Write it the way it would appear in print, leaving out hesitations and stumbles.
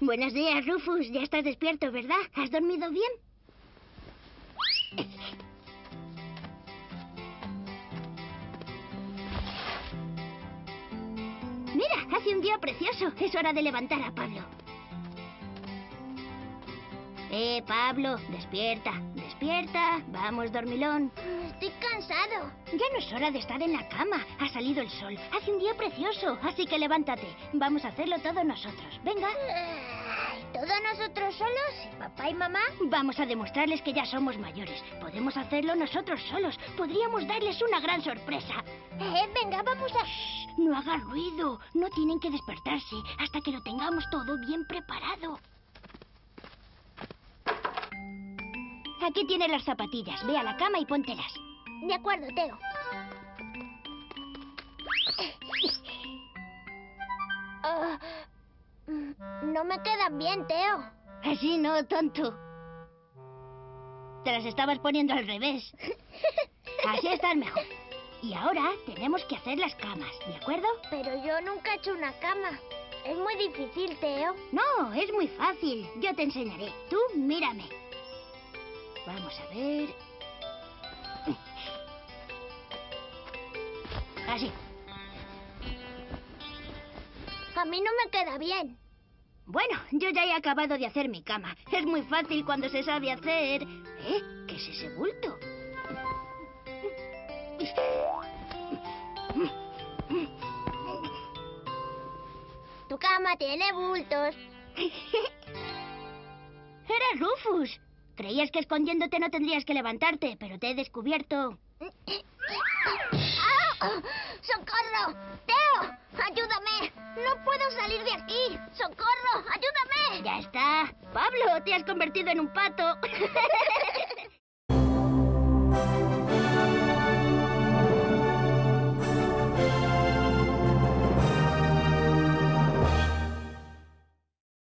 Buenos días, Rufus. Ya estás despierto, ¿verdad? ¿Has dormido bien? Mira, hace un día precioso. Es hora de levantar a Pablo. Pablo, despierta, despierta. Vamos, dormilón. Estoy cansado. Ya no es hora de estar en la cama. Ha salido el sol. Hace un día precioso, así que levántate. Vamos a hacerlo todos nosotros. Venga. Ay, ¿todos nosotros solos? ¿Y papá y mamá? Vamos a demostrarles que ya somos mayores. Podemos hacerlo nosotros solos. Podríamos darles una gran sorpresa. Venga, vamos a... Shh, no hagas ruido. No tienen que despertarse hasta que lo tengamos todo bien preparado. Aquí tienes las zapatillas. Ve a la cama y póntelas. De acuerdo, Teo. No me quedan bien, Teo. Así no, tonto. Te las estabas poniendo al revés. Así estás mejor. Y ahora tenemos que hacer las camas, ¿de acuerdo? Pero yo nunca he hecho una cama. Es muy difícil, Teo. No, es muy fácil. Yo te enseñaré. Tú mírame. Vamos a ver. Así. A mí no me queda bien. Bueno, yo ya he acabado de hacer mi cama. Es muy fácil cuando se sabe hacer. ¿Qué es ese bulto? Tu cama tiene bultos. Era Rufus. Creías que escondiéndote no tendrías que levantarte, pero te he descubierto. ¡Ah! ¡Socorro! ¡Teo! ¡Ayúdame! ¡No puedo salir de aquí! ¡Socorro! ¡Ayúdame! Ya está. Pablo, te has convertido en un pato.